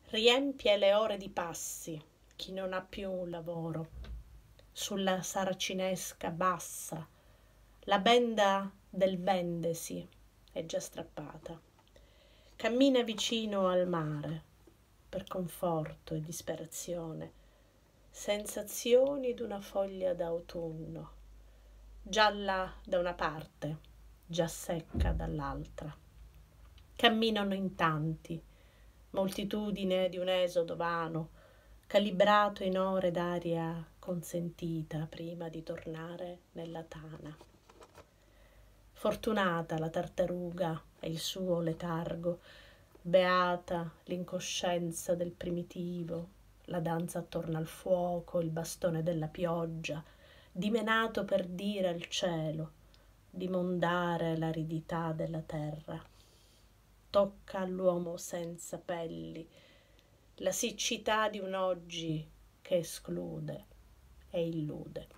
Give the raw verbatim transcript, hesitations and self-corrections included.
Riempie le ore di passi chi non ha più un lavoro. Sulla saracinesca bassa la benda del vendesi è già strappata. Cammina vicino al mare per conforto e disperazione, sensazioni d'una foglia d'autunno, gialla da una parte, già secca dall'altra. Camminano in tanti, moltitudine di un esodo vano, calibrato in ore d'aria consentita prima di tornare nella tana. Fortunata la tartaruga e il suo letargo, beata l'incoscienza del primitivo, la danza attorno al fuoco, il bastone della pioggia, dimenato per dire al cielo di mondare l'aridità della terra. Tocca all'uomo senza pelli la siccità di un oggi che esclude e illude.